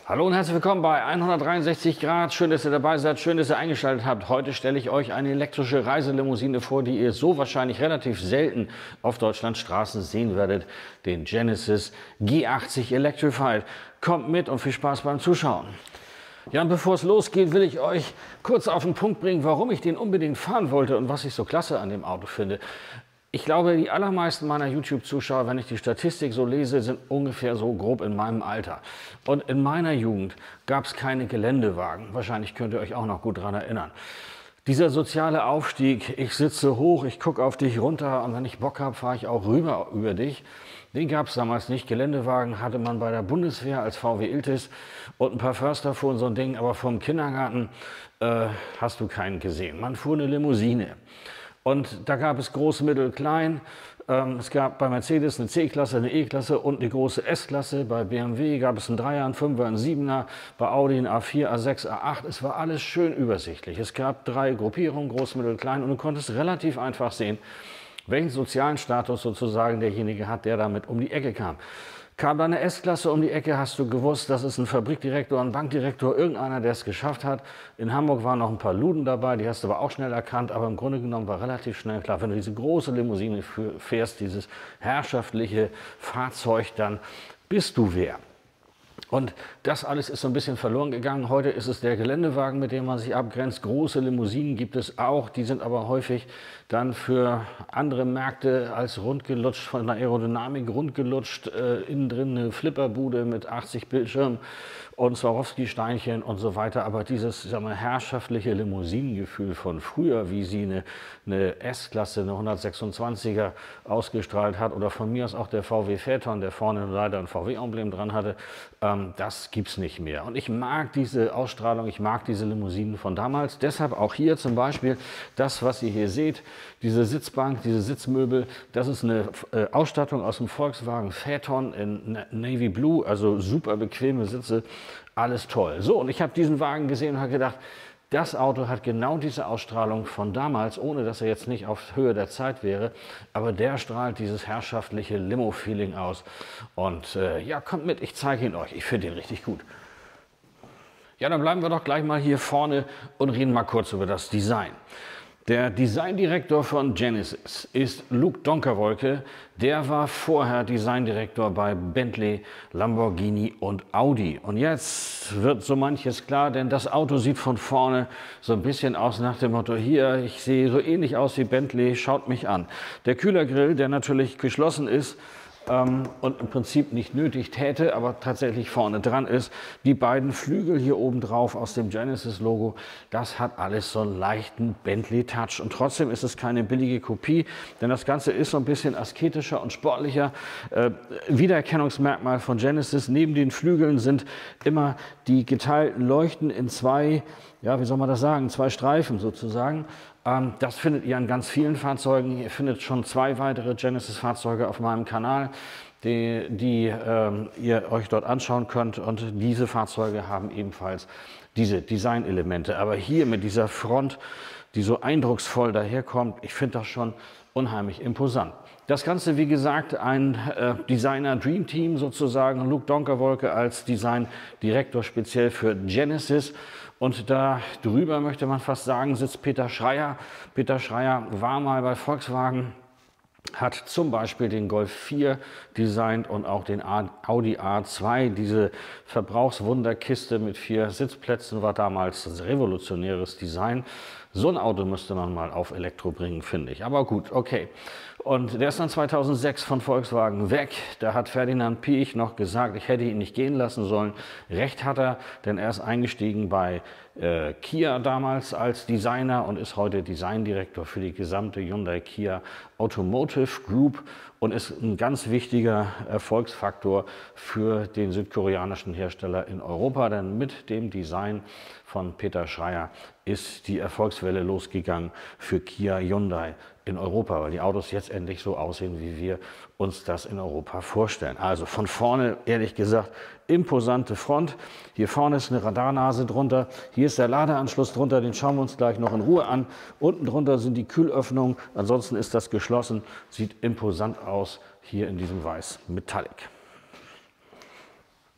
Hallo und herzlich willkommen bei 163 Grad. Schön, dass ihr dabei seid, schön, dass ihr eingeschaltet habt. Heute stelle ich euch eine elektrische Reiselimousine vor, die ihr so wahrscheinlich relativ selten auf Deutschlands Straßen sehen werdet. Den Genesis G80 Electrified. Kommt mit und viel Spaß beim Zuschauen. Ja, und bevor es losgeht, will ich euch kurz auf den Punkt bringen, warum ich den unbedingt fahren wollte und was ich so klasse an dem Auto finde. Ich glaube, die allermeisten meiner YouTube-Zuschauer, wenn ich die Statistik so lese, sind ungefähr so grob in meinem Alter. Und in meiner Jugend gab es keine Geländewagen. Wahrscheinlich könnt ihr euch auch noch gut daran erinnern. Dieser soziale Aufstieg, ich sitze hoch, ich gucke auf dich runter und wenn ich Bock habe, fahre ich auch rüber über dich. Den gab es damals nicht. Geländewagen hatte man bei der Bundeswehr als VW Iltis und ein paar Förster fuhren so ein Ding, aber vom Kindergarten hast du keinen gesehen. Man fuhr eine Limousine. Und da gab es groß, mittel, klein. Es gab bei Mercedes eine C-Klasse, eine E-Klasse und eine große S-Klasse. Bei BMW gab es einen 3er, einen 5er, einen 7er. Bei Audi einen A4, A6, A8. Es war alles schön übersichtlich. Es gab 3 Gruppierungen, groß, mittel, klein. Und du konntest relativ einfach sehen, welchen sozialen Status sozusagen derjenige hat, der damit um die Ecke kam. Kam da eine S-Klasse um die Ecke, hast du gewusst, das ist ein Fabrikdirektor, ein Bankdirektor, irgendeiner, der es geschafft hat. In Hamburg waren noch ein paar Luden dabei, die hast du aber auch schnell erkannt, aber im Grunde genommen war relativ schnell klar, wenn du diese große Limousine fährst, dieses herrschaftliche Fahrzeug, dann bist du wer. Und das alles ist so ein bisschen verloren gegangen. Heute ist es der Geländewagen, mit dem man sich abgrenzt. Große Limousinen gibt es auch, die sind aber häufig dann für andere Märkte als rundgelutscht, von der Aerodynamik rundgelutscht, innen drin eine Flipperbude mit 80 Bildschirmen und Swarovski-Steinchen und so weiter. Aber dieses, ich sag mal, herrschaftliche Limousinengefühl von früher, wie sie eine S-Klasse, eine 126er ausgestrahlt hat, oder von mir aus auch der VW Phaeton, der vorne leider ein VW-Emblem dran hatte, das gibt es nicht mehr. Und ich mag diese Ausstrahlung, ich mag diese Limousinen von damals. Deshalb auch hier zum Beispiel das, was ihr hier seht, diese Sitzbank, diese Sitzmöbel, das ist eine Ausstattung aus dem Volkswagen Phaeton in Navy Blue, also super bequeme Sitze, alles toll. So, und ich habe diesen Wagen gesehen und habe gedacht, das Auto hat genau diese Ausstrahlung von damals, ohne dass er jetzt nicht auf Höhe der Zeit wäre, aber der strahlt dieses herrschaftliche Limo-Feeling aus. Und ja, kommt mit, ich zeige ihn euch. Ich finde ihn richtig gut. Ja, dann bleiben wir doch gleich mal hier vorne und reden mal kurz über das Design. Der Designdirektor von Genesis ist Luc Donkerwolke. Der war vorher Designdirektor bei Bentley, Lamborghini und Audi. Und jetzt wird so manches klar, denn das Auto sieht von vorne so ein bisschen aus nach dem Motto, hier, ich sehe so ähnlich aus wie Bentley, schaut mich an. Der Kühlergrill, der natürlich geschlossen ist, und im Prinzip nicht nötig täte, aber tatsächlich vorne dran ist. Die beiden Flügel hier oben drauf aus dem Genesis-Logo, das hat alles so einen leichten Bentley-Touch. Und trotzdem ist es keine billige Kopie, denn das Ganze ist so ein bisschen asketischer und sportlicher. Wiedererkennungsmerkmal von Genesis, neben den Flügeln sind immer die geteilten Leuchten in 2, ja, wie soll man das sagen, 2 Streifen sozusagen. Das findet ihr an ganz vielen Fahrzeugen. Ihr findet schon 2 weitere Genesis-Fahrzeuge auf meinem Kanal, die ihr euch dort anschauen könnt. Und diese Fahrzeuge haben ebenfalls diese Designelemente. Aber hier mit dieser Front, die so eindrucksvoll daherkommt, ich finde das schon unheimlich imposant. Das Ganze, wie gesagt, ein Designer-Dream-Team sozusagen. Luc Donkerwolke als Designdirektor speziell für Genesis. Und da drüber, möchte man fast sagen, sitzt Peter Schreier. Peter Schreier war mal bei Volkswagen, hat zum Beispiel den Golf 4 designt und auch den Audi A2. Diese Verbrauchswunderkiste mit 4 Sitzplätzen war damals ein revolutionäres Design. So ein Auto müsste man mal auf Elektro bringen, finde ich. Aber gut, okay. Und der ist dann 2006 von Volkswagen weg. Da hat Ferdinand Piëch noch gesagt, ich hätte ihn nicht gehen lassen sollen. Recht hat er, denn er ist eingestiegen bei Kia damals als Designer und ist heute Designdirektor für die gesamte Hyundai Kia Automotive Group und ist ein ganz wichtiger Erfolgsfaktor für den südkoreanischen Hersteller in Europa, denn mit dem Design von Peter Schreier ist die Erfolgswelle losgegangen für Kia Hyundai in Europa, weil die Autos jetzt endlich so aussehen, wie wir uns das in Europa vorstellen. Also von vorne, ehrlich gesagt, imposante Front. Hier vorne ist eine Radarnase drunter. Hier ist der Ladeanschluss drunter, den schauen wir uns gleich noch in Ruhe an. Unten drunter sind die Kühlöffnungen. Ansonsten ist das geschlossen. Sieht imposant aus hier in diesem Weiß Metallic.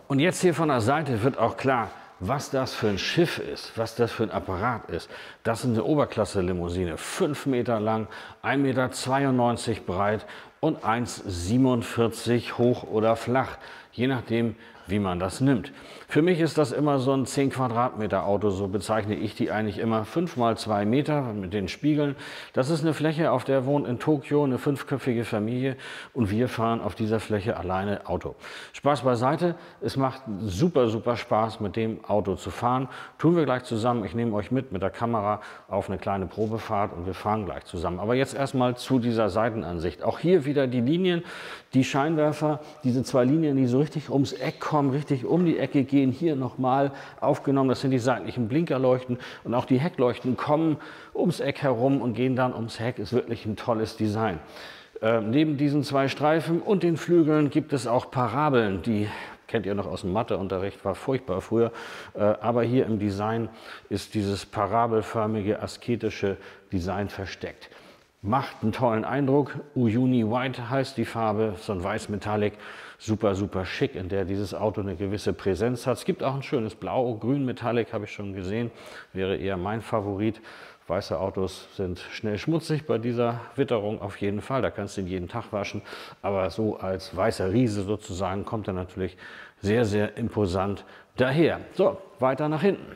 Und jetzt hier von der Seite wird auch klar, was das für ein Schiff ist, was das für ein Apparat ist. Das ist eine Oberklasse-Limousine, 5 Meter lang, 1,92 Meter breit und 1,47 Meter hoch oder flach, je nachdem, wie man das nimmt. Für mich ist das immer so ein 10 Quadratmeter Auto, so bezeichne ich die eigentlich immer. 5 mal 2 Meter mit den Spiegeln. Das ist eine Fläche, auf der wohnt in Tokio eine 5-köpfige Familie und wir fahren auf dieser Fläche alleine Auto. Spaß beiseite, es macht super, super Spaß, mit dem Auto zu fahren. Tun wir gleich zusammen. Ich nehme euch mit der Kamera auf eine kleine Probefahrt und wir fahren gleich zusammen. Aber jetzt erstmal zu dieser Seitenansicht. Auch hier wieder die Linien, die Scheinwerfer, diese 2 Linien, die so richtig ums Eck kommen, richtig um die Ecke gehen, hier nochmal aufgenommen. Das sind die seitlichen Blinkerleuchten und auch die Heckleuchten kommen ums Eck herum und gehen dann ums Heck. Ist wirklich ein tolles Design. Neben diesen 2 Streifen und den Flügeln gibt es auch Parabeln, die kennt ihr noch aus dem Matheunterricht, war furchtbar früher. Aber hier im Design ist dieses parabelförmige, asketische Design versteckt. Macht einen tollen Eindruck. Uyuni White heißt die Farbe, so ein Weiß-Metallic, super, super schick, in der dieses Auto eine gewisse Präsenz hat. Es gibt auch ein schönes Blau, Grün-Metallic, habe ich schon gesehen, wäre eher mein Favorit. Weiße Autos sind schnell schmutzig bei dieser Witterung auf jeden Fall, da kannst du ihn jeden Tag waschen. Aber so als weißer Riese sozusagen kommt er natürlich sehr, sehr imposant daher. So, weiter nach hinten.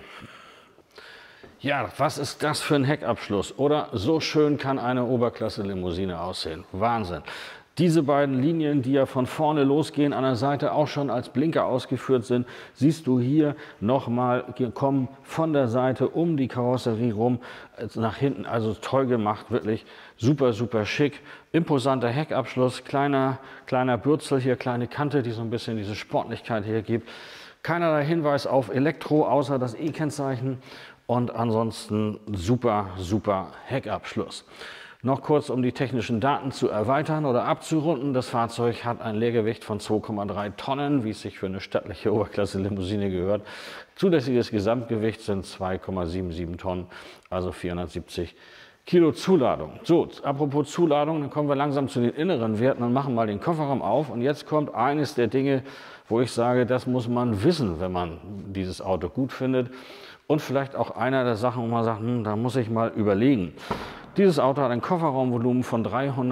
Ja, was ist das für ein Heckabschluss? Oder so schön kann eine Oberklasse-Limousine aussehen. Wahnsinn. Diese beiden Linien, die ja von vorne losgehen, an der Seite auch schon als Blinker ausgeführt sind, siehst du hier nochmal, kommen von der Seite um die Karosserie rum, nach hinten. Also toll gemacht, wirklich super, super schick. Imposanter Heckabschluss, kleiner Bürzel hier, kleine Kante, die so ein bisschen diese Sportlichkeit hier gibt. Keinerlei Hinweis auf Elektro, außer das E-Kennzeichen. Und ansonsten super, super Heckabschluss. Noch kurz, um die technischen Daten zu erweitern oder abzurunden. Das Fahrzeug hat ein Leergewicht von 2,3 Tonnen, wie es sich für eine stattliche Oberklasse-Limousine gehört. Zulässiges Gesamtgewicht sind 2,77 Tonnen, also 470 Kilo Zuladung. So, apropos Zuladung, dann kommen wir langsam zu den inneren Werten und machen mal den Kofferraum auf. Und jetzt kommt eines der Dinge, wo ich sage, das muss man wissen, wenn man dieses Auto gut findet. Und vielleicht auch einer der Sachen, wo man sagt, da muss ich mal überlegen. Dieses Auto hat ein Kofferraumvolumen von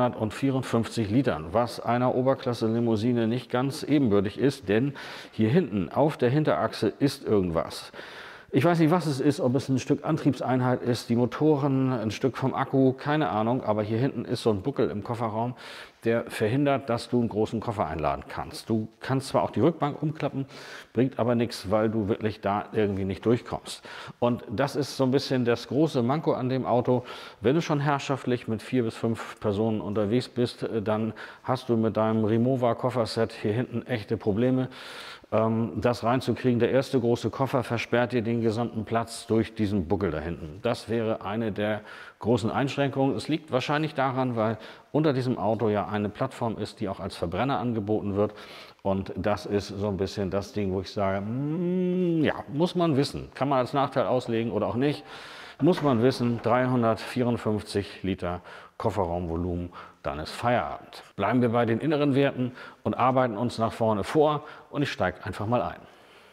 354 Litern, was einer Oberklasse-Limousine nicht ganz ebenbürtig ist, denn hier hinten auf der Hinterachse ist irgendwas. Ich weiß nicht, was es ist, ob es ein Stück Antriebseinheit ist, die Motoren, ein Stück vom Akku, keine Ahnung, aber hier hinten ist so ein Buckel im Kofferraum, der verhindert, dass du einen großen Koffer einladen kannst. Du kannst zwar auch die Rückbank umklappen, bringt aber nichts, weil du wirklich da irgendwie nicht durchkommst. Und das ist so ein bisschen das große Manko an dem Auto. Wenn du schon herrschaftlich mit 4 bis 5 Personen unterwegs bist, dann hast du mit deinem Rimowa Kofferset hier hinten echte Probleme, das reinzukriegen. Der erste große Koffer versperrt dir den gesamten Platz durch diesen Buckel da hinten. Das wäre eine der großen Einschränkungen. Es liegt wahrscheinlich daran, weil unter diesem Auto ja eine Plattform ist, die auch als Verbrenner angeboten wird. Und das ist so ein bisschen das Ding, wo ich sage, ja, muss man wissen. Kann man als Nachteil auslegen oder auch nicht. Muss man wissen, 354 Liter Kofferraumvolumen, dann ist Feierabend. Bleiben wir bei den inneren Werten und arbeiten uns nach vorne vor und ich steige einfach mal ein.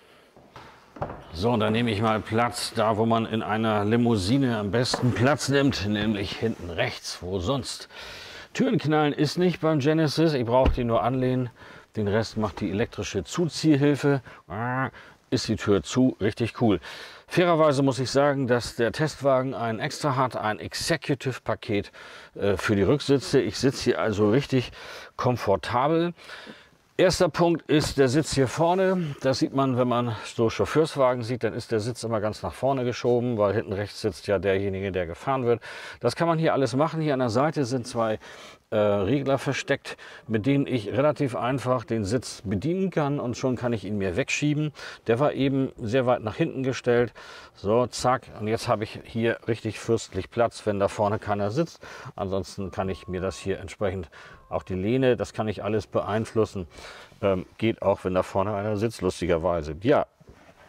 So, und dann nehme ich mal Platz da, wo man in einer Limousine am besten Platz nimmt, nämlich hinten rechts, wo sonst. Türen knallen ist nicht beim Genesis, ich brauche die nur anlehnen. Den Rest macht die elektrische Zuziehhilfe. Ist die Tür zu, richtig cool. Fairerweise muss ich sagen, dass der Testwagen ein Extra hat, ein Executive-Paket für die Rücksitze. Ich sitze hier also richtig komfortabel. Erster Punkt ist der Sitz hier vorne. Das sieht man, wenn man so Chauffeurswagen sieht, dann ist der Sitz immer ganz nach vorne geschoben, weil hinten rechts sitzt ja derjenige, der gefahren wird. Das kann man hier alles machen. Hier an der Seite sind 2 Regler versteckt, mit denen ich relativ einfach den Sitz bedienen kann und schon kann ich ihn mir wegschieben. Der war eben sehr weit nach hinten gestellt. So, zack. Und jetzt habe ich hier richtig fürstlich Platz, wenn da vorne keiner sitzt. Ansonsten kann ich mir das hier entsprechend, auch die Lehne, das kann ich alles beeinflussen. Geht auch, wenn da vorne einer sitzt, lustigerweise. Ja,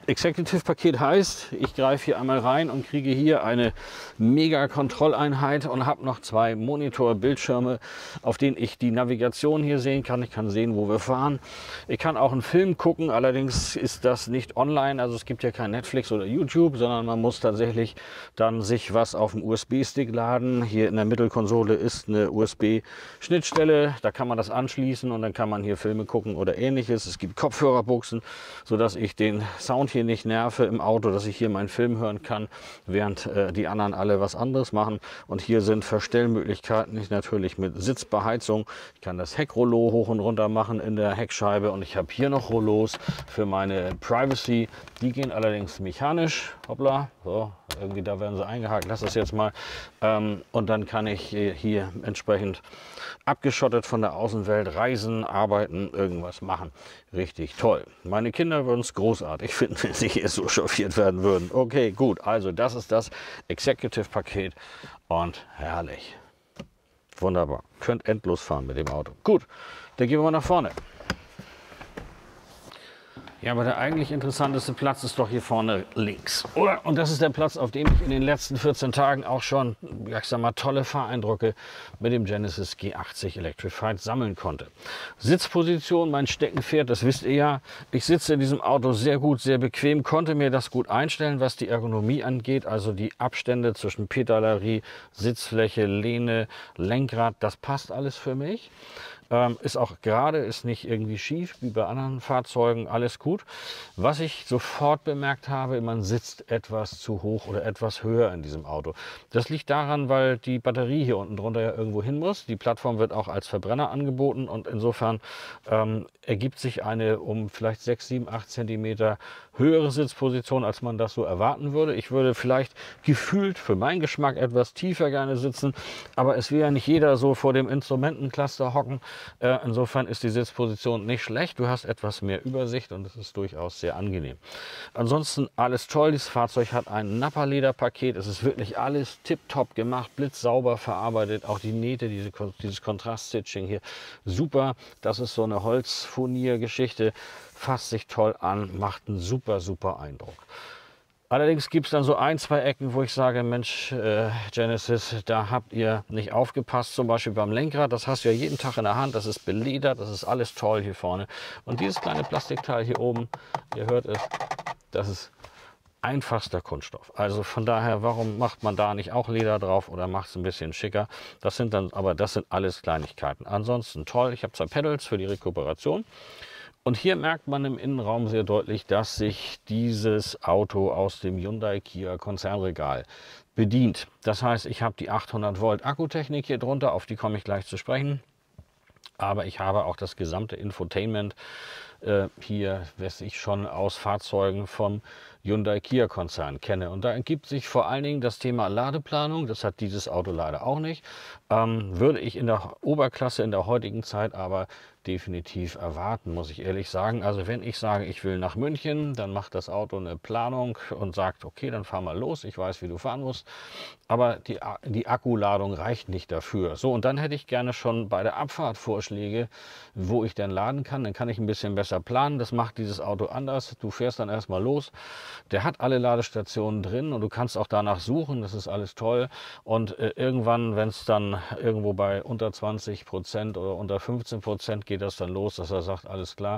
Executive-Paket heißt, ich greife hier einmal rein und kriege hier eine Mega-Kontrolleinheit und habe noch 2 Monitor-Bildschirme, auf denen ich die Navigation hier sehen kann. Ich kann sehen, wo wir fahren. Ich kann auch einen Film gucken, allerdings ist das nicht online. Also es gibt ja kein Netflix oder YouTube, sondern man muss tatsächlich dann sich was auf dem USB-Stick laden. Hier in der Mittelkonsole ist eine USB-Schnittstelle, da kann man das anschließen und dann kann man hier Filme gucken oder ähnliches. Es gibt Kopfhörerbuchsen, sodass ich den Sound hier nicht nerve im Auto, dass ich hier meinen Film hören kann, während die anderen alle was anderes machen. Und hier sind Verstellmöglichkeiten, ich natürlich mit Sitzbeheizung. Ich kann das Heckrollo hoch und runter machen in der Heckscheibe und ich habe hier noch Rollos für meine Privacy. Die gehen allerdings mechanisch. Hoppla, so, irgendwie da werden sie eingehakt. Lass das jetzt mal. Und dann kann ich hier entsprechend abgeschottet von der Außenwelt reisen, arbeiten, irgendwas machen. Richtig toll. Meine Kinder würden es großartig finden, wenn sie hier so chauffiert werden würden. Okay, gut. Also das ist das Executive-Paket und herrlich. Wunderbar. Könnt endlos fahren mit dem Auto. Gut, dann gehen wir mal nach vorne. Ja, aber der eigentlich interessanteste Platz ist doch hier vorne links. Und das ist der Platz, auf dem ich in den letzten 14 Tagen auch schon, ja, ich sag mal, tolle Fahreindrücke mit dem Genesis G80 Electrified sammeln konnte. Sitzposition, mein Steckenpferd, das wisst ihr ja. Ich sitze in diesem Auto sehr gut, sehr bequem, konnte mir das gut einstellen, was die Ergonomie angeht. Also die Abstände zwischen Pedalerie, Sitzfläche, Lehne, Lenkrad, das passt alles für mich. Ist auch gerade, ist nicht irgendwie schief wie bei anderen Fahrzeugen, alles gut. Was ich sofort bemerkt habe, man sitzt etwas zu hoch oder etwas höher in diesem Auto. Das liegt daran, weil die Batterie hier unten drunter ja irgendwo hin muss. Die Plattform wird auch als Verbrenner angeboten und insofern ergibt sich eine um vielleicht 6, 7, 8 Zentimeter höhere Sitzposition, als man das so erwarten würde. Ich würde vielleicht gefühlt für meinen Geschmack etwas tiefer gerne sitzen, aber es will ja nicht jeder so vor dem Instrumentencluster hocken. Insofern ist die Sitzposition nicht schlecht. Du hast etwas mehr Übersicht und es ist durchaus sehr angenehm. Ansonsten alles toll. Dieses Fahrzeug hat ein Nappa-Lederpaket. Es ist wirklich alles tipptopp gemacht, blitzsauber verarbeitet. Auch die Nähte, dieses Kontrast-Stitching hier, super. Das ist so eine Holzfurnier-Geschichte. Fasst sich toll an, macht einen super, super Eindruck. Allerdings gibt es dann so 1, 2 Ecken, wo ich sage, Mensch, Genesis, da habt ihr nicht aufgepasst. Zum Beispiel beim Lenkrad, das hast du ja jeden Tag in der Hand, das ist beledert, das ist alles toll hier vorne. Und dieses kleine Plastikteil hier oben, ihr hört es, das ist einfachster Kunststoff. Also von daher, warum macht man da nicht auch Leder drauf oder macht es ein bisschen schicker? Das sind alles Kleinigkeiten. Ansonsten toll, ich habe 2 Pedals für die Rekuperation. Und hier merkt man im Innenraum sehr deutlich, dass sich dieses Auto aus dem Hyundai Kia Konzernregal bedient. Das heißt, ich habe die 800 Volt Akkutechnik hier drunter, auf die komme ich gleich zu sprechen. Aber ich habe auch das gesamte Infotainment hier, was ich schon aus Fahrzeugen vom Hyundai Kia Konzern kenne. Und da ergibt sich vor allen Dingen das Thema Ladeplanung. Das hat dieses Auto leider auch nicht. Würde ich in der Oberklasse in der heutigen Zeit aber definitiv erwarten, muss ich ehrlich sagen. Also wenn ich sage, ich will nach München, dann macht das Auto eine Planung und sagt, okay, dann fahr mal los, ich weiß, wie du fahren musst. Aber die Akkuladung reicht nicht dafür. So, und dann hätte ich gerne schon bei der Abfahrt Vorschläge, wo ich dann laden kann. Dann kann ich ein bisschen besser planen. Das macht dieses Auto anders. Du fährst dann erstmal los. Der hat alle Ladestationen drin und du kannst auch danach suchen. Das ist alles toll. Und irgendwann, wenn es dann irgendwo bei unter 20% oder unter 15% geht das dann los, dass er sagt, alles klar,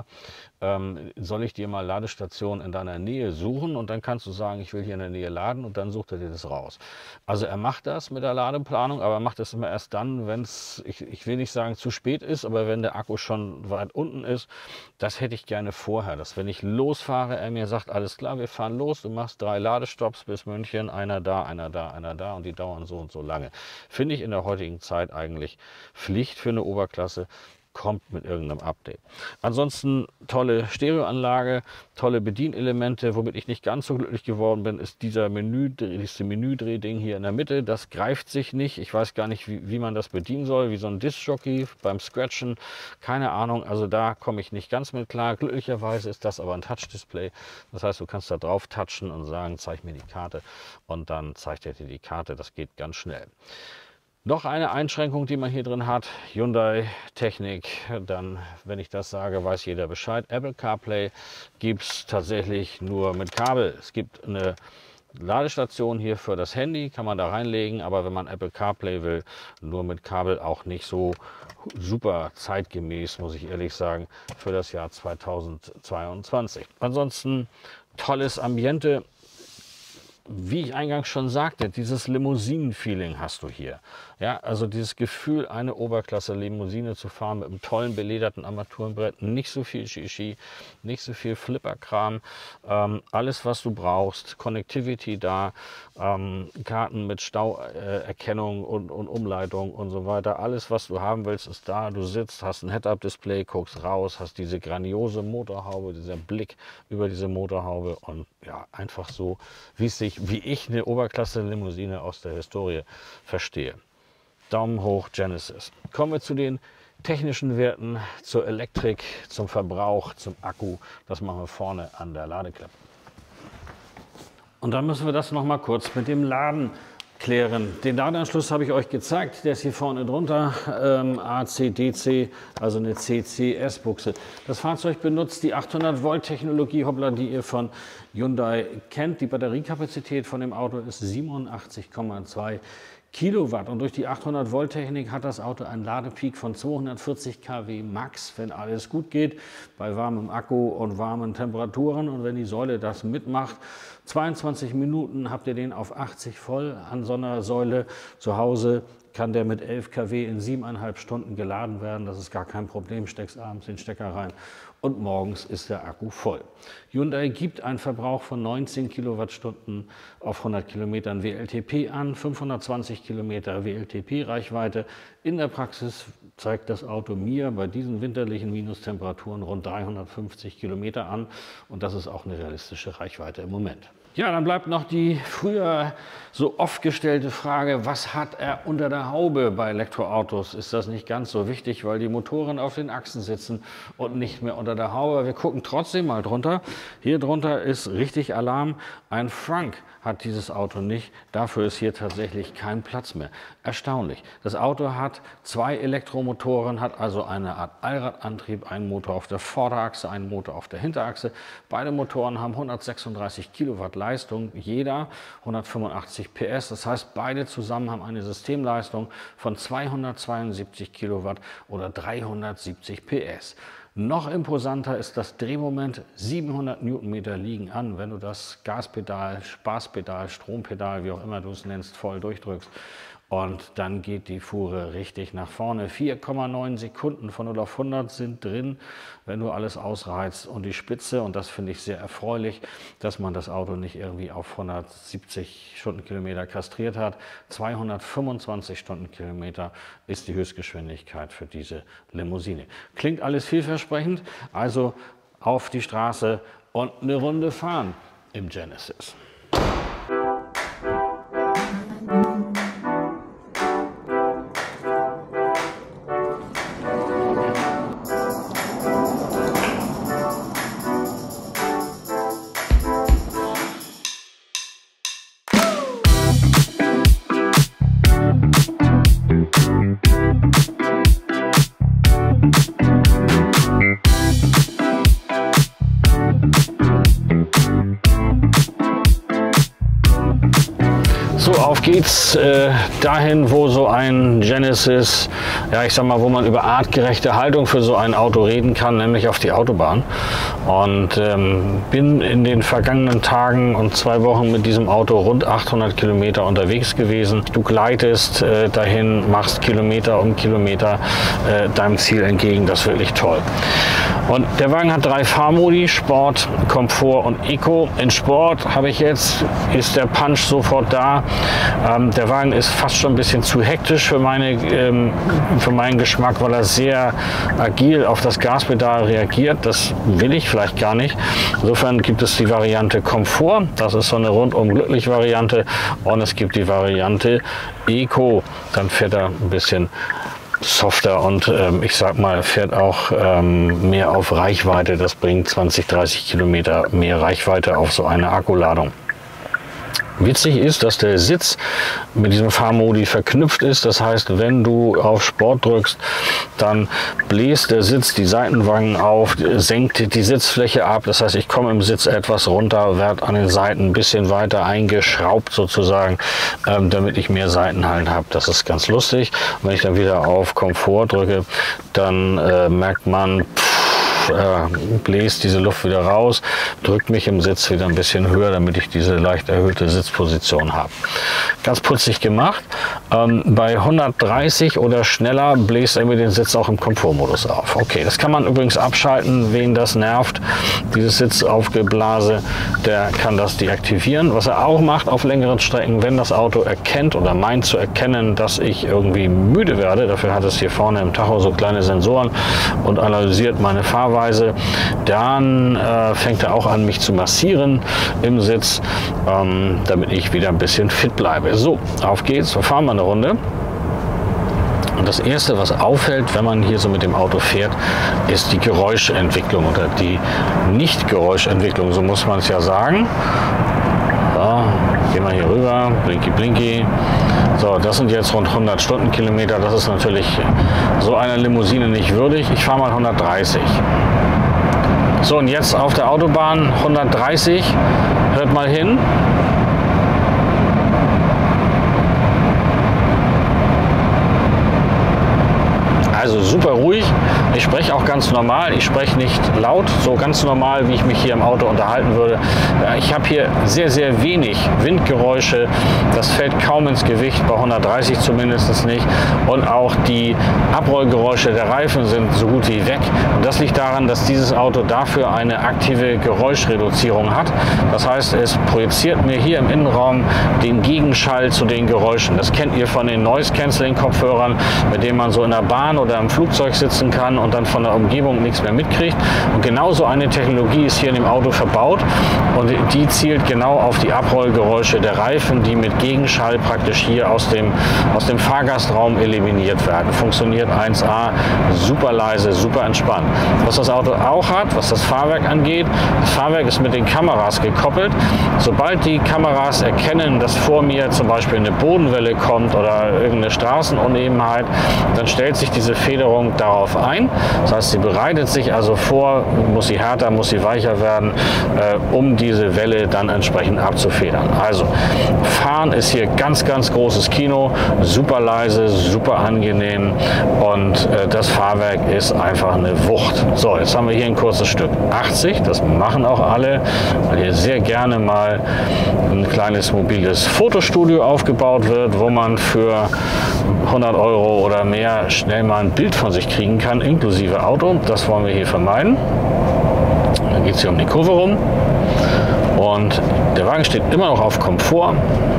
soll ich dir mal Ladestationen in deiner Nähe suchen? Und dann kannst du sagen, ich will hier in der Nähe laden und dann sucht er dir das raus. Also er macht das mit der Ladeplanung, aber er macht das immer erst dann, wenn es, ich will nicht sagen zu spät ist, aber wenn der Akku schon weit unten ist. Das hätte ich gerne vorher, dass wenn ich losfahre, er mir sagt, alles klar, wir fahren los, du machst 3 Ladestopps bis München, einer da, einer da, einer da und die dauern so und so lange. Finde ich in der heutigen Zeit eigentlich Pflicht für eine Oberklasse. Kommt mit irgendeinem Update. Ansonsten tolle Stereoanlage, tolle Bedienelemente. Womit ich nicht ganz so glücklich geworden bin, ist dieses Menüdrehding hier in der Mitte. Das greift sich nicht. Ich weiß gar nicht, wie man das bedienen soll, wie so ein Disc-Jockey beim Scratchen. Keine Ahnung, also da komme ich nicht ganz mit klar. Glücklicherweise ist das aber ein Touch-Display. Das heißt, du kannst da drauf touchen und sagen, zeig mir die Karte. Und dann zeigt er dir die Karte. Das geht ganz schnell. Noch eine Einschränkung, die man hier drin hat, Hyundai Technik, dann, wenn ich das sage, weiß jeder Bescheid. Apple CarPlay gibt es tatsächlich nur mit Kabel. Es gibt eine Ladestation hier für das Handy, kann man da reinlegen, aber wenn man Apple CarPlay will, nur mit Kabel, auch nicht so super zeitgemäß, muss ich ehrlich sagen, für das Jahr 2022. Ansonsten tolles Ambiente. Wie ich eingangs schon sagte, dieses Limousinen-Feeling hast du hier. Ja, also dieses Gefühl, eine Oberklasse-Limousine zu fahren mit einem tollen belederten Armaturenbrett, nicht so viel Shishi, nicht so viel Flipperkram, alles was du brauchst, Connectivity da, Karten mit Stauerkennung und Umleitung und so weiter, alles was du haben willst ist da, du sitzt, hast ein Head-Up-Display, guckst raus, hast diese grandiose Motorhaube, dieser Blick über diese Motorhaube und ja, einfach so, wie ich eine Oberklasse-Limousine aus der Historie verstehe. Daumen hoch, Genesis. Kommen wir zu den technischen Werten, zur Elektrik, zum Verbrauch, zum Akku. Das machen wir vorne an der Ladeklappe. Und dann müssen wir das noch mal kurz mit dem Laden klären. Den Ladeanschluss habe ich euch gezeigt, der ist hier vorne drunter, AC/DC, also eine CCS-Buchse. Das Fahrzeug benutzt die 800 Volt Technologie, hoppla, die ihr von Hyundai kennt. Die Batteriekapazität von dem Auto ist 87,2 Kilowatt und durch die 800 Volt Technik hat das Auto einen Ladepeak von 240 kW Max, wenn alles gut geht, bei warmem Akku und warmen Temperaturen und wenn die Säule das mitmacht. 22 Minuten habt ihr den auf 80 voll an so einer Säule. Zu Hause kann der mit 11 kW in 7,5 Stunden geladen werden. Das ist gar kein Problem. Steckst abends den Stecker rein und morgens ist der Akku voll. Hyundai gibt einen Verbrauch von 19 Kilowattstunden auf 100 Kilometern WLTP an, 520 Kilometer WLTP-Reichweite. In der Praxis zeigt das Auto mir bei diesen winterlichen Minustemperaturen rund 350 Kilometer an und das ist auch eine realistische Reichweite im Moment. Ja, dann bleibt noch die früher so oft gestellte Frage, was hat er unter der Haube bei Elektroautos? Ist das nicht ganz so wichtig, weil die Motoren auf den Achsen sitzen und nicht mehr unter der Haube? Wir gucken trotzdem mal drunter. Hier drunter ist richtig Alarm. Ein Frank hat dieses Auto nicht. Dafür ist hier tatsächlich kein Platz mehr. Erstaunlich. Das Auto hat zwei Elektromotoren, hat also eine Art Allradantrieb, einen Motor auf der Vorderachse, einen Motor auf der Hinterachse. Beide Motoren haben 136 Kilowatt Leistung, jeder 185 PS. Das heißt, beide zusammen haben eine Systemleistung von 272 Kilowatt oder 370 PS. Noch imposanter ist das Drehmoment, 700 Newtonmeter liegen an, wenn du das Gaspedal, Spaßpedal, Strompedal, wie auch immer du es nennst, voll durchdrückst. Und dann geht die Fuhre richtig nach vorne. 4,9 Sekunden von 0 auf 100 sind drin, wenn du alles ausreizt. Und die Spitze, und das finde ich sehr erfreulich, dass man das Auto nicht irgendwie auf 170 Stundenkilometer kastriert hat. 225 Stundenkilometer ist die Höchstgeschwindigkeit für diese Limousine. Klingt alles vielversprechend, also auf die Straße und eine Runde fahren im Genesis. So, auf geht's dahin, wo so ein Genesis, ja ich sag mal, wo man über artgerechte Haltung für so ein Auto reden kann, nämlich auf die Autobahn. Und bin in den vergangenen Tagen und 2 Wochen mit diesem Auto rund 800 Kilometer unterwegs gewesen. Du gleitest dahin, machst Kilometer um Kilometer deinem Ziel entgegen, das ist wirklich toll. Und der Wagen hat 3 Fahrmodi, Sport, Komfort und Eco. In Sport habe ich jetzt, ist der Punch sofort da. Der Wagen ist fast schon ein bisschen zu hektisch für meinen Geschmack, weil er sehr agil auf das Gaspedal reagiert. Das will ich vielleicht gar nicht. Insofern gibt es die Variante Komfort, das ist so eine rundum glücklich Variante, und es gibt die Variante Eco, dann fährt er ein bisschen softer und ich sag mal, fährt auch mehr auf Reichweite. Das bringt 20, 30 Kilometer mehr Reichweite auf so eine Akkuladung. Witzig ist, dass der Sitz mit diesem Fahrmodi verknüpft ist. Das heißt, wenn du auf Sport drückst, dann bläst der Sitz die Seitenwangen auf, senkt die Sitzfläche ab. Das heißt, ich komme im Sitz etwas runter, werde an den Seiten ein bisschen weiter eingeschraubt sozusagen, damit ich mehr Seitenhalt habe. Das ist ganz lustig. Und wenn ich dann wieder auf Komfort drücke, dann merkt man, bläst diese Luft wieder raus, drückt mich im Sitz wieder ein bisschen höher, damit ich diese leicht erhöhte Sitzposition habe. Ganz putzig gemacht. Bei 130 oder schneller bläst er mir den Sitz auch im Komfortmodus auf. Okay, das kann man übrigens abschalten, wen das nervt. Dieses Sitzaufgeblase, der kann das deaktivieren. Was er auch macht auf längeren Strecken, wenn das Auto erkennt oder meint zu erkennen, dass ich irgendwie müde werde, dafür hat es hier vorne im Tacho so kleine Sensoren und analysiert meine Fahrweise, dann fängt er auch an, mich zu massieren im Sitz, damit ich wieder ein bisschen fit bleibe. So, auf geht's, wir fahren mal eine Runde. Und das Erste, was auffällt, wenn man hier so mit dem Auto fährt, ist die Geräuschentwicklung oder die Nicht-Geräuschentwicklung, so muss man es ja sagen. So, gehen wir hier rüber, blinky blinky. So, das sind jetzt rund 100 Stundenkilometer. Das ist natürlich so einer Limousine nicht würdig. Ich fahre mal 130. So, und jetzt auf der Autobahn 130. Hört mal hin. Also super ruhig. Ich spreche auch ganz normal. Ich spreche nicht laut, so ganz normal, wie ich mich hier im Auto unterhalten würde. Ich habe hier sehr, sehr wenig Windgeräusche. Das fällt kaum ins Gewicht, bei 130 zumindest nicht. Und auch die Abrollgeräusche der Reifen sind so gut wie weg. Und das liegt daran, dass dieses Auto dafür eine aktive Geräuschreduzierung hat. Das heißt, es projiziert mir hier im Innenraum den Gegenschall zu den Geräuschen. Das kennt ihr von den Noise-Canceling-Kopfhörern, mit denen man so in der Bahn oder im Flugzeug sitzen kann und dann von der Umgebung nichts mehr mitkriegt. Und genauso eine Technologie ist hier in dem Auto verbaut und die zielt genau auf die Abrollgeräusche der Reifen, die mit Gegenschall praktisch hier aus dem Fahrgastraum eliminiert werden. Funktioniert 1A, super leise, super entspannt. Was das Auto auch hat, was das Fahrwerk angeht, das Fahrwerk ist mit den Kameras gekoppelt. Sobald die Kameras erkennen, dass vor mir zum Beispiel eine Bodenwelle kommt oder irgendeine Straßenunebenheit, dann stellt sich diese Federung darauf ein. Das heißt, sie bereitet sich also vor, muss sie härter, muss sie weicher werden, um diese Welle dann entsprechend abzufedern. Also Fahren ist hier ganz, ganz großes Kino, super leise, super angenehm und das Fahrwerk ist einfach eine Wucht. So, jetzt haben wir hier ein kurzes Stück 80, das machen auch alle, weil hier sehr gerne mal ein kleines mobiles Fotostudio aufgebaut wird, wo man für 100 € oder mehr schnell mal ein Bild von sich kriegen kann, inklusive Auto. Das wollen wir hier vermeiden. Dann geht es hier um die Kurve rum und der Wagen steht immer noch auf Komfort.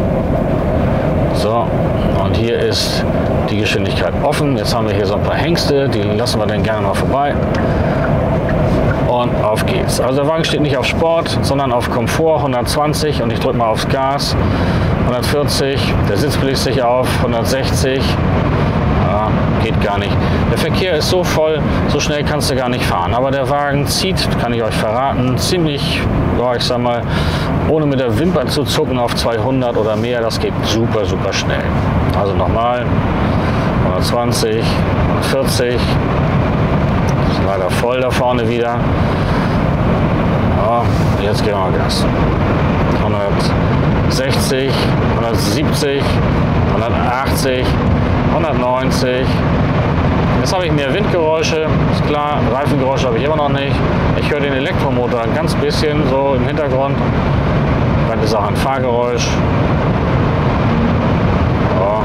So, und hier ist die Geschwindigkeit offen. Jetzt haben wir hier so ein paar Hengste, die lassen wir dann gerne noch vorbei. Und auf geht's. Also der Wagen steht nicht auf Sport, sondern auf Komfort, 120 und ich drücke mal aufs Gas. 140, der Sitz bläst sich auf, 160. Ja, geht gar nicht. Der Verkehr ist so voll, so schnell kannst du gar nicht fahren. Aber der Wagen zieht, kann ich euch verraten, ziemlich, ja, ich sag mal, ohne mit der Wimper zu zucken auf 200 oder mehr. Das geht super, super schnell. Also nochmal, 120, 140. Ist leider voll da vorne wieder. Ja, jetzt geben wir Gas. 160, 170, 180, 190. Jetzt habe ich mehr Windgeräusche, ist klar, Reifengeräusche habe ich immer noch nicht. Ich höre den Elektromotor ein ganz bisschen so im Hintergrund. Dann ist auch ein Fahrgeräusch. Ja.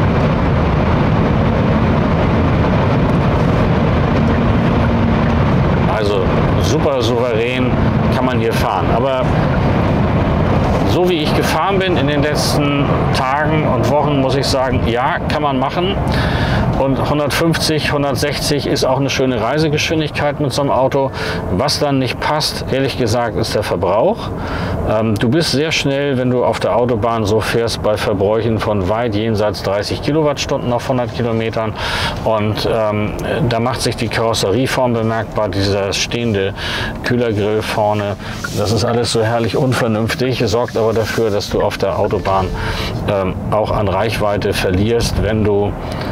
Also super souverän kann man hier fahren. Aber so wie ich gefahren bin in den letzten Tagen und Wochen, muss ich sagen, ja, kann man machen. Und 150, 160 ist auch eine schöne Reisegeschwindigkeit mit so einem Auto. Was dann nicht passt, ehrlich gesagt, ist der Verbrauch. Du bist sehr schnell, wenn du auf der Autobahn so fährst, bei Verbräuchen von weit jenseits 30 Kilowattstunden auf 100 Kilometern. Und da macht sich die Karosserieform bemerkbar, dieser stehende Kühlergrill vorne. Das ist alles so herrlich unvernünftig, sorgt aber dafür, dass du auf der Autobahn auch an Reichweite verlierst, wenn du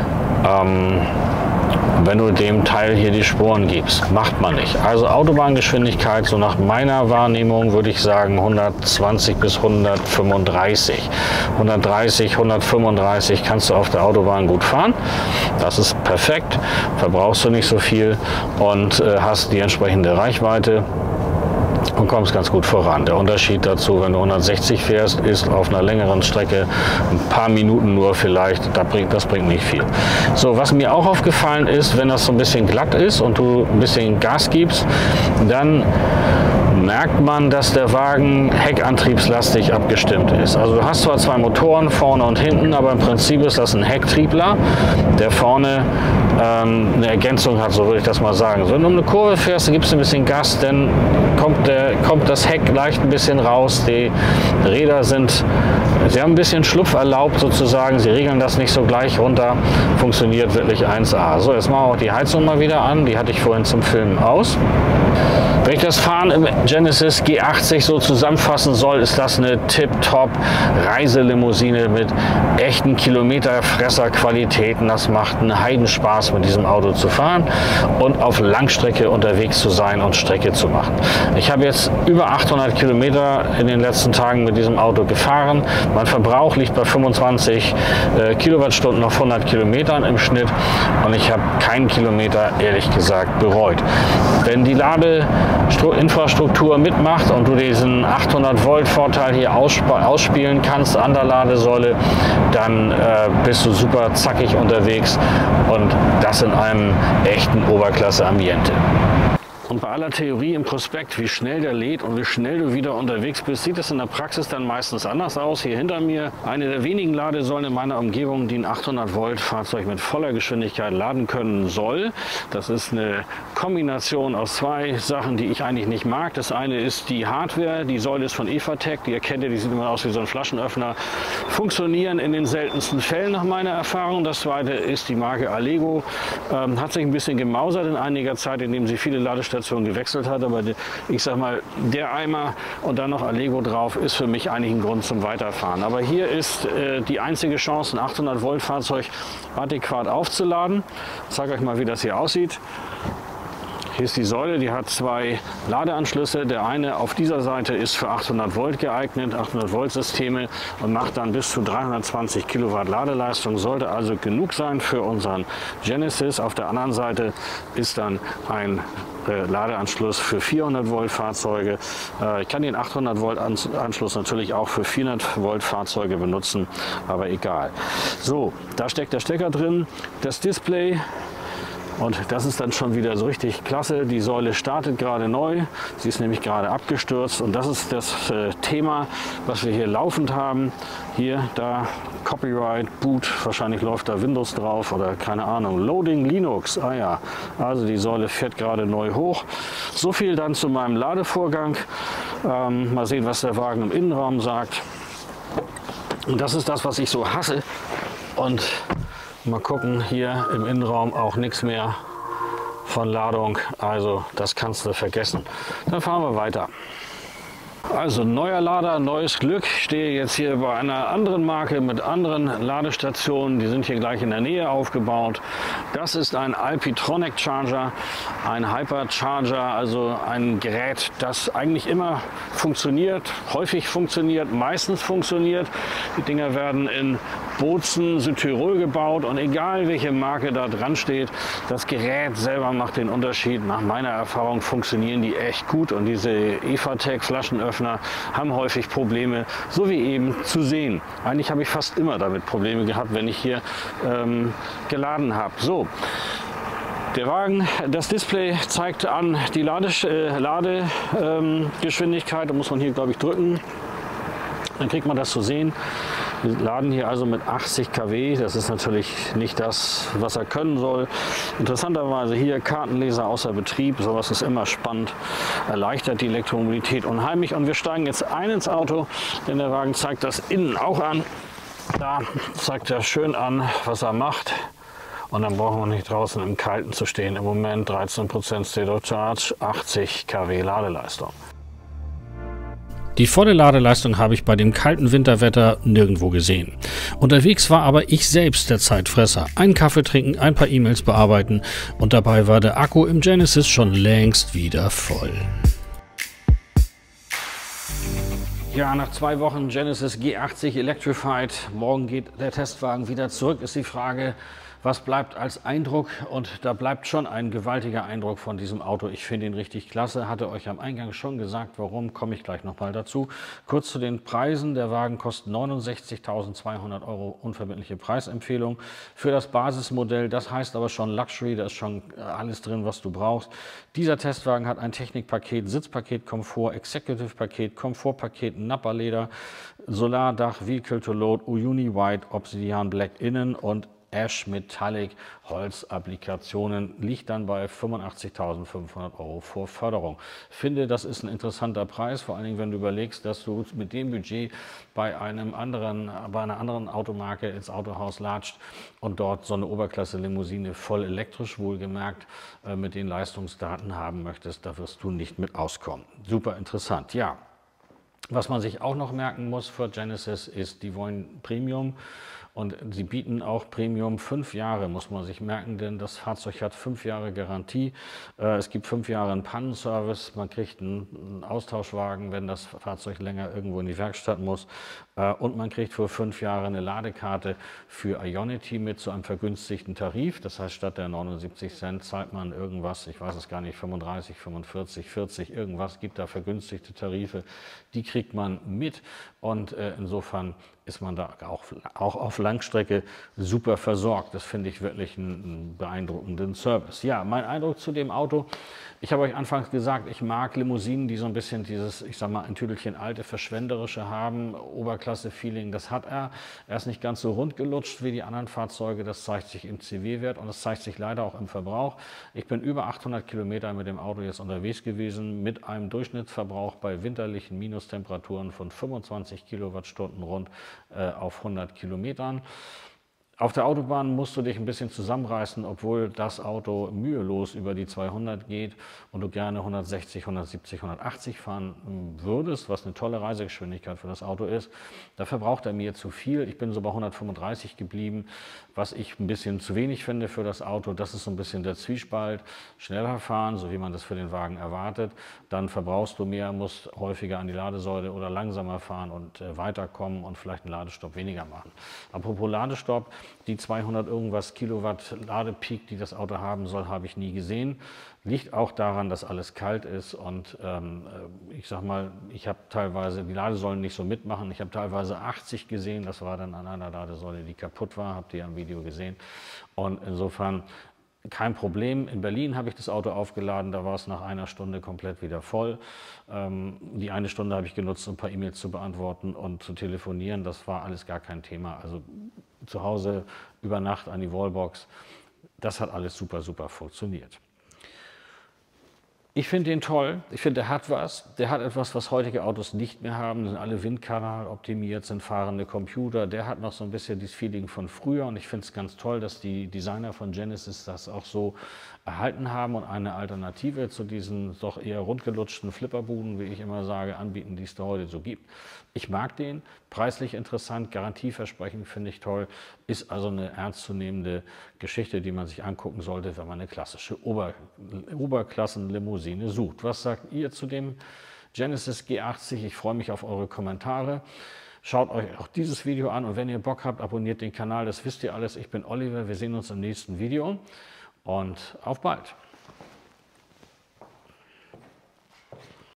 dem Teil hier die Sporen gibst. Macht man nicht. Also Autobahngeschwindigkeit, so nach meiner Wahrnehmung würde ich sagen 120 bis 135. 130, 135 kannst du auf der Autobahn gut fahren. Das ist perfekt. Verbrauchst du nicht so viel und hast die entsprechende Reichweite und kommst ganz gut voran. Der Unterschied dazu, wenn du 160 fährst, ist auf einer längeren Strecke ein paar Minuten nur vielleicht, das bringt nicht viel. So, was mir auch aufgefallen ist, wenn das so ein bisschen glatt ist und du ein bisschen Gas gibst, dann merkt man, dass der Wagen heckantriebslastig abgestimmt ist. Also du hast zwar zwei Motoren, vorne und hinten, aber im Prinzip ist das ein Hecktriebler, der vorne eine Ergänzung hat, so würde ich das mal sagen. So, wenn du um eine Kurve fährst, dann gibst du ein bisschen Gas, dann kommt das Heck leicht ein bisschen raus. Die Räder sie haben ein bisschen Schlupf erlaubt sozusagen, sie regeln das nicht so gleich runter, funktioniert wirklich 1A. So, jetzt machen wir auch die Heizung mal wieder an, die hatte ich vorhin zum Filmen aus. Wenn ich das Fahren im Genesis G80 so zusammenfassen soll, ist das eine Tip-Top Reiselimousine mit echten Kilometerfresser-Qualitäten. Das macht einen Heidenspaß, mit diesem Auto zu fahren und auf Langstrecke unterwegs zu sein und Strecke zu machen. Ich habe jetzt über 800 Kilometer in den letzten Tagen mit diesem Auto gefahren. Mein Verbrauch liegt bei 25 Kilowattstunden auf 100 Kilometern im Schnitt und ich habe keinen Kilometer, ehrlich gesagt, bereut. Wenn die Ladeinfrastruktur mitmacht und du diesen 800 Volt Vorteil hier ausspielen kannst an der Ladesäule, dann bist du super zackig unterwegs und das in einem echten Oberklasse-Ambiente. Und bei aller Theorie im Prospekt, wie schnell der lädt und wie schnell du wieder unterwegs bist, sieht es in der Praxis dann meistens anders aus. Hier hinter mir eine der wenigen Ladesäulen in meiner Umgebung, die ein 800 Volt Fahrzeug mit voller Geschwindigkeit laden können soll. Das ist eine Kombination aus zwei Sachen, die ich eigentlich nicht mag. Das eine ist die Hardware, die Säule ist von Efatec, die erkennt ihr, die sieht immer aus wie so ein Flaschenöffner. Funktionieren in den seltensten Fällen nach meiner Erfahrung. Das zweite ist die Marke Allego. Hat sich ein bisschen gemausert in einiger Zeit, indem sie viele Ladestationen gewechselt hat, aber ich sag mal, der Eimer und dann noch Allego drauf ist für mich eigentlich ein Grund zum Weiterfahren. Aber hier ist die einzige Chance, ein 800 Volt Fahrzeug adäquat aufzuladen. Ich zeige euch mal, wie das hier aussieht. Hier ist die Säule, die hat zwei Ladeanschlüsse. Der eine auf dieser Seite ist für 800 Volt geeignet, 800 Volt Systeme und macht dann bis zu 320 Kilowatt Ladeleistung. Sollte also genug sein für unseren Genesis. Auf der anderen Seite ist dann ein Ladeanschluss für 400 Volt Fahrzeuge. Ich kann den 800 Volt Anschluss natürlich auch für 400 Volt Fahrzeuge benutzen, aber egal. So, da steckt der Stecker drin, das Display. Und das ist dann schon wieder so richtig klasse. Die Säule startet gerade neu. Sie ist nämlich gerade abgestürzt. Und das ist das Thema, was wir hier laufend haben. Hier, da, Copyright, Boot. Wahrscheinlich läuft da Windows drauf oder keine Ahnung. Loading Linux. Ah ja, also die Säule fährt gerade neu hoch. So viel dann zu meinem Ladevorgang. Mal sehen, was der Wagen im Innenraum sagt. Und das ist das, was ich so hasse. Und mal gucken, hier im Innenraum auch nichts mehr von Ladung, also das kannst du vergessen. Dann fahren wir weiter. Also neuer Lader, neues Glück. Ich stehe jetzt hier bei einer anderen Marke mit anderen Ladestationen. Die sind hier gleich in der Nähe aufgebaut. Das ist ein Alpitronic Charger, ein Hypercharger, also ein Gerät, das eigentlich immer funktioniert, häufig funktioniert, meistens funktioniert. Die Dinger werden in Bozen, Südtirol gebaut und egal welche Marke da dran steht, das Gerät selber macht den Unterschied. Nach meiner Erfahrung funktionieren die echt gut und diese Efatec Flaschenöffner haben häufig Probleme, so wie eben zu sehen. Eigentlich habe ich fast immer damit Probleme gehabt, wenn ich hier geladen habe. So. Der Wagen, das Display zeigt an die Ladegeschwindigkeit, da muss man hier, glaube ich, drücken. Dann kriegt man das zu sehen. Wir laden hier also mit 80 kW. Das ist natürlich nicht das, was er können soll. Interessanterweise hier Kartenleser außer Betrieb. Sowas ist immer spannend. Erleichtert die Elektromobilität unheimlich. Und wir steigen jetzt ein ins Auto, denn der Wagen zeigt das innen auch an. Da zeigt er schön an, was er macht. Und dann brauchen wir nicht draußen im Kalten zu stehen. Im Moment 13% State of Charge, 80 kW Ladeleistung. Die volle Ladeleistung habe ich bei dem kalten Winterwetter nirgendwo gesehen. Unterwegs war aber ich selbst der Zeitfresser. Einen Kaffee trinken, ein paar E-Mails bearbeiten und dabei war der Akku im Genesis schon längst wieder voll. Ja, nach 2 Wochen Genesis G80 Electrified, morgen geht der Testwagen wieder zurück, ist die Frage, was bleibt als Eindruck? Und da bleibt schon ein gewaltiger Eindruck von diesem Auto. Ich finde ihn richtig klasse, hatte euch am Eingang schon gesagt, warum, komme ich gleich nochmal dazu. Kurz zu den Preisen, der Wagen kostet 69.200 €, unverbindliche Preisempfehlung für das Basismodell. Das heißt aber schon Luxury, da ist schon alles drin, was du brauchst. Dieser Testwagen hat ein Technikpaket, Sitzpaket, Komfort, Executive-Paket, Komfortpaket, Nappa-Leder, Solardach, Vehicle to Load, Uni White, Obsidian Black innen und Ash Metallic Holzapplikationen, liegt dann bei 85.500 € vor Förderung. Finde, das ist ein interessanter Preis, vor allen Dingen, wenn du überlegst, dass du mit dem Budget bei einer anderen Automarke ins Autohaus latscht und dort so eine Oberklasse-Limousine voll elektrisch, wohlgemerkt, mit den Leistungsdaten haben möchtest, da wirst du nicht mit auskommen. Super interessant, ja. Was man sich auch noch merken muss für Genesis ist, die wollen Premium. Und sie bieten auch Premium 5 Jahre, muss man sich merken, denn das Fahrzeug hat 5 Jahre Garantie. Es gibt 5 Jahre einen Pannenservice. Man kriegt einen Austauschwagen, wenn das Fahrzeug länger irgendwo in die Werkstatt muss. Und man kriegt für 5 Jahre eine Ladekarte für Ionity mit zu einem vergünstigten Tarif. Das heißt, statt der 79 Cent zahlt man irgendwas, ich weiß es gar nicht, 35, 45, 40, irgendwas, gibt da vergünstigte Tarife. Die kriegt man mit und insofern ist man da auch auf Langstrecke super versorgt. Das finde ich wirklich einen beeindruckenden Service. Ja, mein Eindruck zu dem Auto. Ich habe euch anfangs gesagt, ich mag Limousinen, die so ein bisschen dieses, ich sag mal, ein Tüdelchen alte, verschwenderische haben. Oberklasse-Feeling, das hat er. Er ist nicht ganz so rund gelutscht wie die anderen Fahrzeuge. Das zeigt sich im CW-Wert und das zeigt sich leider auch im Verbrauch. Ich bin über 800 Kilometer mit dem Auto jetzt unterwegs gewesen, mit einem Durchschnittsverbrauch bei winterlichen Minustemperaturen von 25 Kilowattstunden rund auf 100 Kilometern. Auf der Autobahn musst du dich ein bisschen zusammenreißen, obwohl das Auto mühelos über die 200 geht und du gerne 160, 170, 180 fahren würdest, was eine tolle Reisegeschwindigkeit für das Auto ist. Da verbraucht er mir zu viel. Ich bin so bei 135 geblieben, was ich ein bisschen zu wenig finde für das Auto. Das ist so ein bisschen der Zwiespalt. Schneller fahren, so wie man das für den Wagen erwartet. Dann verbrauchst du mehr, musst häufiger an die Ladesäule oder langsamer fahren und weiterkommen und vielleicht einen Ladestopp weniger machen. Apropos Ladestopp, die 200 irgendwas Kilowatt Ladepeak, die das Auto haben soll, habe ich nie gesehen. Liegt auch daran, dass alles kalt ist und ich sag mal, ich habe teilweise, die Ladesäulen nicht so mitmachen, ich habe teilweise 80 gesehen, das war dann an einer Ladesäule, die kaputt war, habt ihr ja im Video gesehen. Und insofern kein Problem. In Berlin habe ich das Auto aufgeladen, da war es nach einer Stunde komplett wieder voll. Die eine Stunde habe ich genutzt, um ein paar E-Mails zu beantworten und zu telefonieren. Das war alles gar kein Thema. Also zu Hause über Nacht an die Wallbox, das hat alles super, super funktioniert. Ich finde den toll. Ich finde, der hat was. Der hat etwas, was heutige Autos nicht mehr haben. Sind alle Windkanal optimiert, sind fahrende Computer. Der hat noch so ein bisschen dieses Feeling von früher. Und ich finde es ganz toll, dass die Designer von Genesis das auch so erhalten haben und eine Alternative zu diesen doch eher rundgelutschten Flipperbuden, wie ich immer sage, anbieten, die es da heute so gibt. Ich mag den. Preislich interessant, garantieversprechend finde ich toll. Ist also eine ernstzunehmende Geschichte, die man sich angucken sollte, wenn man eine klassische Oberklassenlimousine sucht. Was sagt ihr zu dem Genesis G80? Ich freue mich auf eure Kommentare. Schaut euch auch dieses Video an und wenn ihr Bock habt, abonniert den Kanal. Das wisst ihr alles. Ich bin Oliver. Wir sehen uns im nächsten Video und auf bald.